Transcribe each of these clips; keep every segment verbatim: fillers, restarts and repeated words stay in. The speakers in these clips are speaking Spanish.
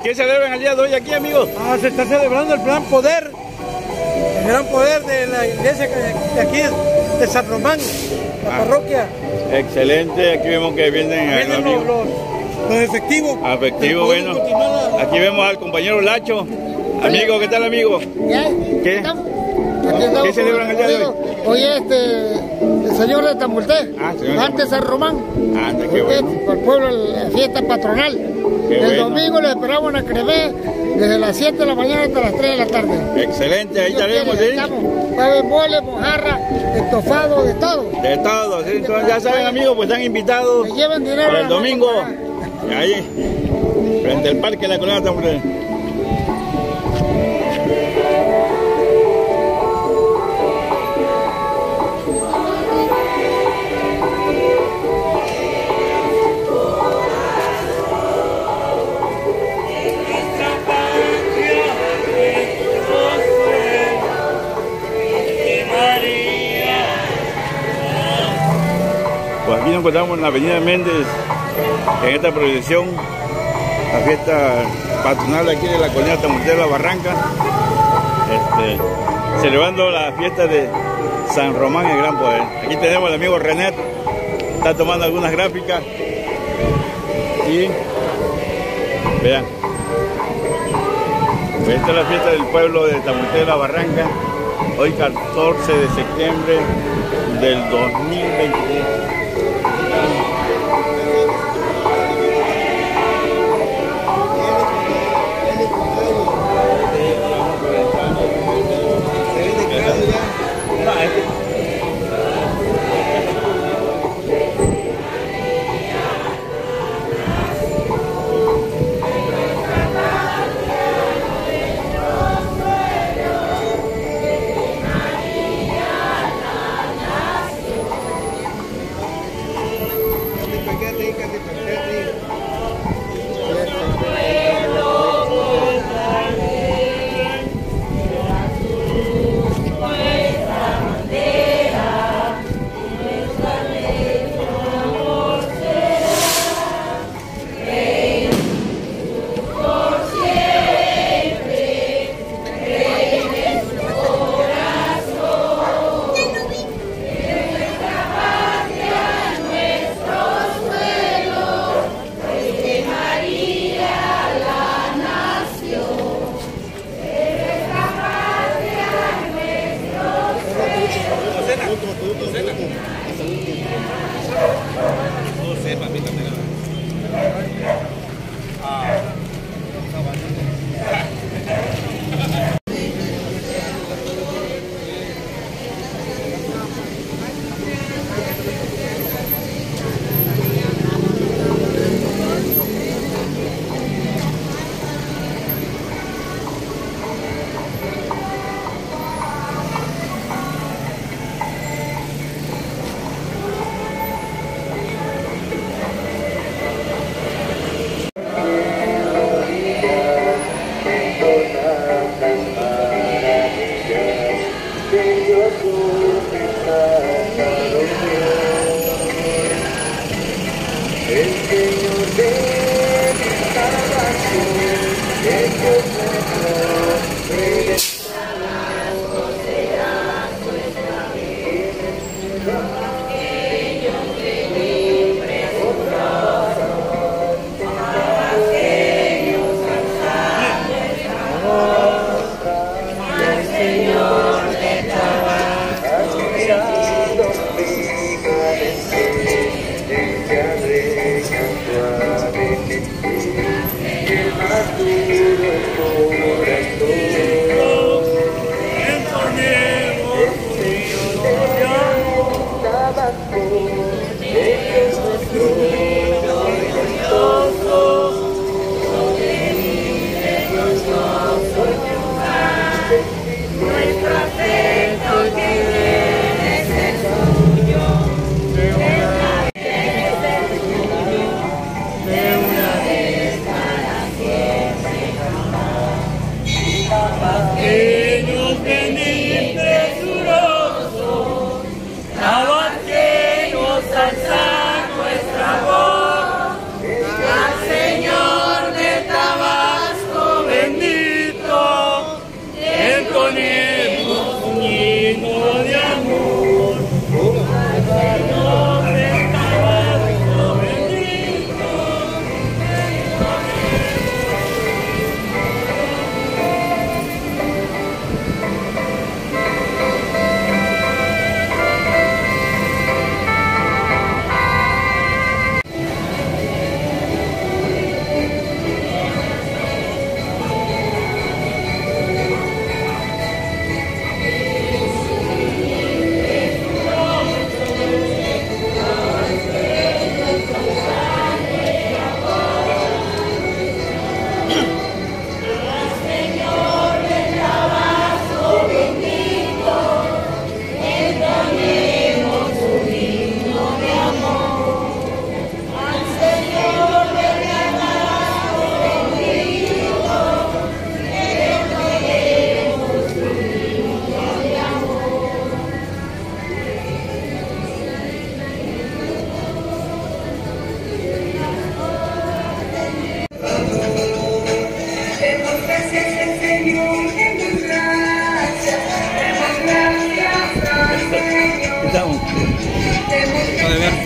¿Qué celebran el día de hoy aquí, amigos? Ah, se está celebrando el gran poder, el gran poder de la iglesia de aquí, de San Román, la ah, parroquia. Excelente, aquí vemos que vienen, vienen los, los, los efectivos. Efectivos, bueno. La... Aquí vemos al compañero Lacho. Amigo, ¿qué tal, amigo? ¿Qué? ¿Qué? ¿Qué celebran el día de hoy? Hoy este, el señor de Tambulté, ah, antes San Román. Anda, qué bueno. Por el pueblo, la fiesta patronal. Qué el bueno. domingo le esperamos en Cremé desde las siete de la mañana hasta las tres de la tarde. Excelente, ahí estaremos, ¿sí? Va a haber mole, mojarra, estofado, de todo. De todo, ¿sí? Entonces ya saben, amigos, pues están invitados lleven dinero para el domingo. Ahí, frente al parque de la Colonia Tambulté. Pues aquí nos encontramos en la avenida Méndez, en esta procesión, la fiesta patronal aquí de la Colonia Tambulté de la Barranca, este, celebrando la fiesta de San Román el Gran Poder. Aquí tenemos al amigo René, está tomando algunas gráficas y vean, pues esta es la fiesta del pueblo de Tambulté de la Barranca, hoy catorce de septiembre del dos mil veintitrés.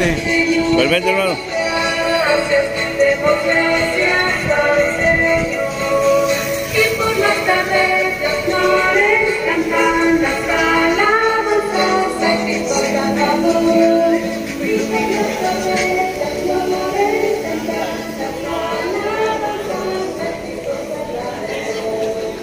Igualmente. Igualmente, hermano. Y por las tardes las flores cantan las alabanzas a Cristo Salvador. Y por las tardes las flores cantan las alabanzas a Cristo Salvador.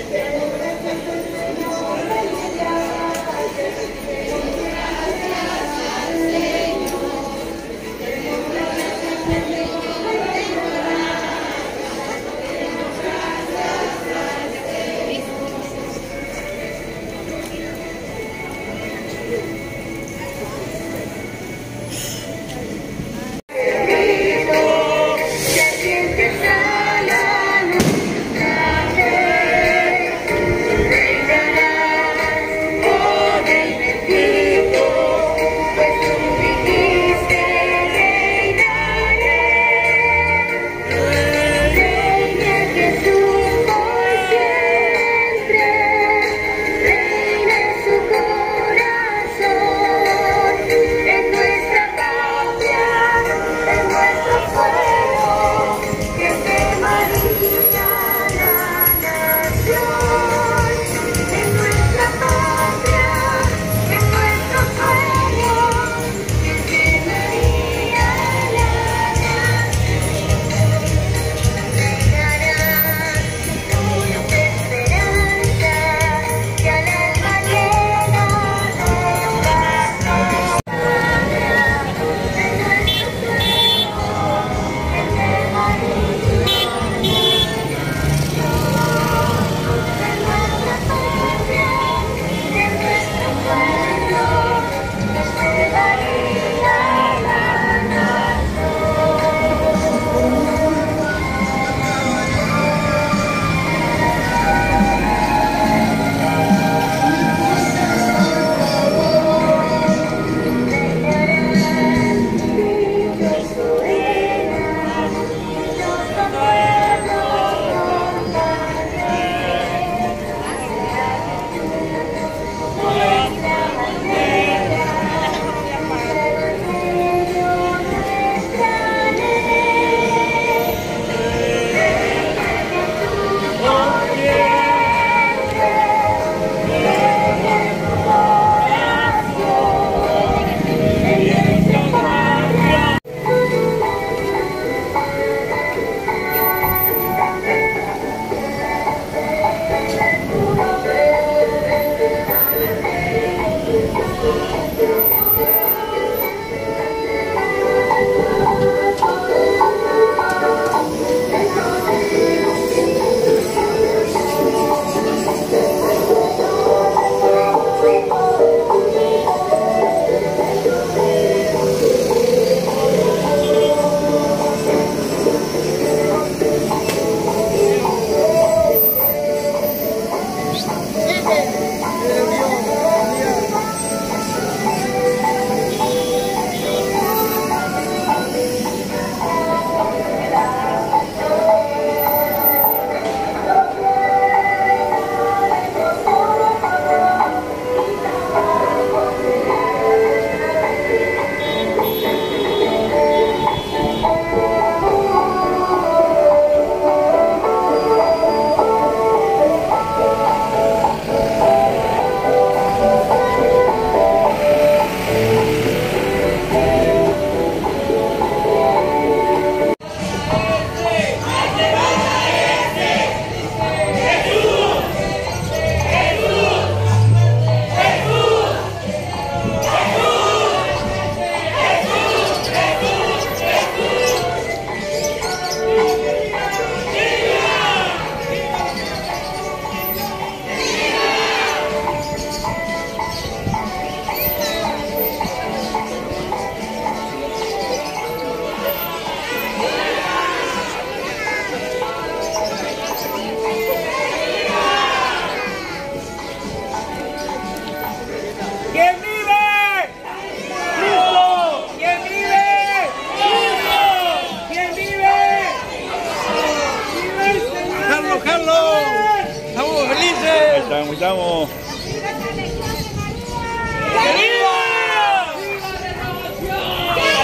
estamos. ¡Viva! ¡Viva!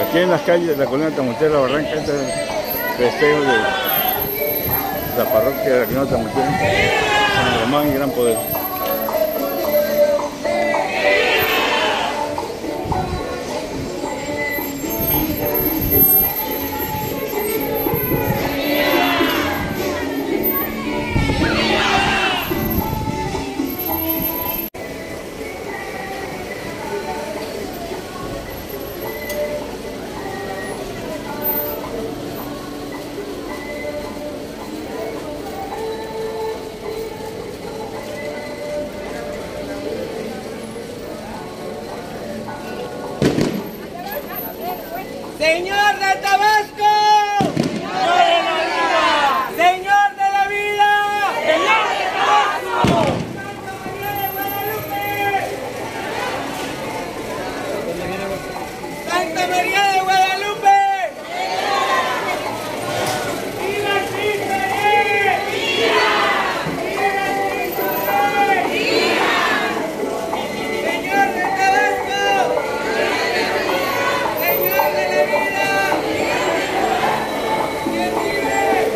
Aquí en las calles de la colonia Tamaulipas, La Barranca, este es el festejo de la parroquia de la colonia Tamaulipas, San Román y Gran Poder. Señor de Tabasco, Señor de la vida, Señor de la vida, Señor de Tabasco, Santa María de Guadalupe, ¡viva Cristo Rey! ¡Viva! ¡Viva Cristo Rey! ¡Viva! Señor de Tabasco, Señor de la vida, que vive.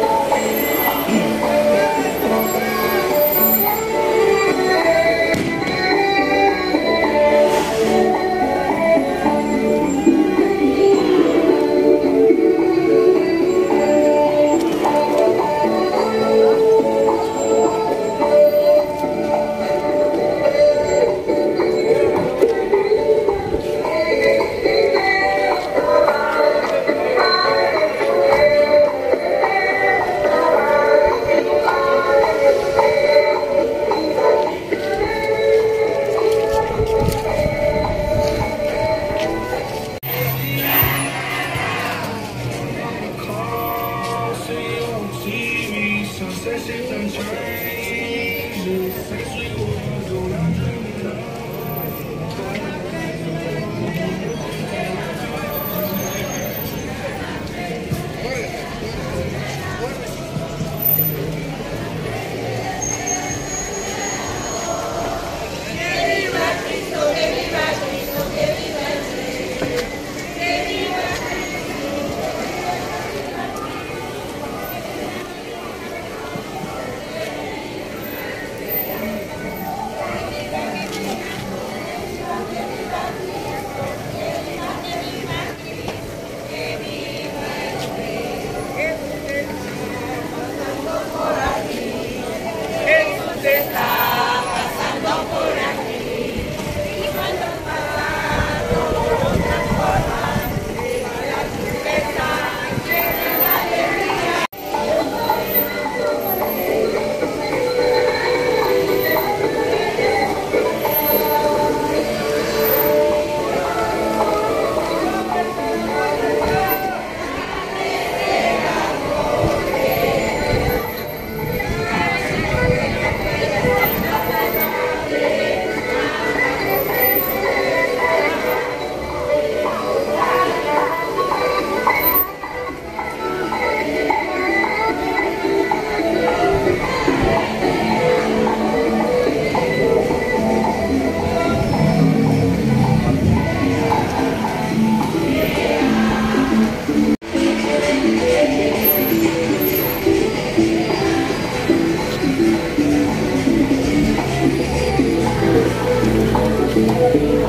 Thank you.